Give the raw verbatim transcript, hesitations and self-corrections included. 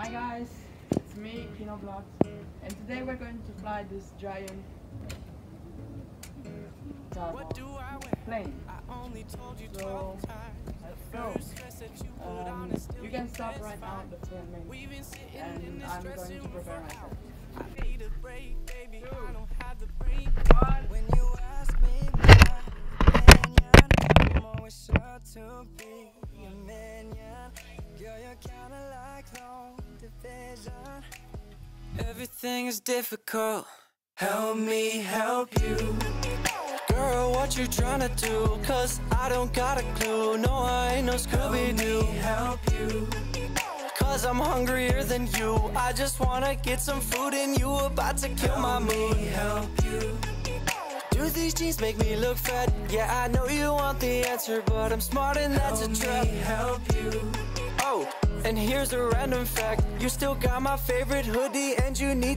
Hi guys, it's me, Pinoblox, and today we're going to fly this giant plane. So let's go. Um, you can stop right now the filming, and I'm going to prepare myself. When you ask me my opinion, I'm always sure to be your minion. Girl, you're kinda like long division. Everything is difficult. Help me help you. Girl, what you tryna do? Cause I don't got a clue. No, I ain't no Scooby-Doo. Help you. Cause I'm hungrier than you. I just wanna get some food and you about to kill my mood. Help you. Do these jeans make me look fat? Yeah, I know you want the answer, but I'm smart and that's a trap. Help you. Oh, and here's a random fact. You still got my favorite hoodie and you need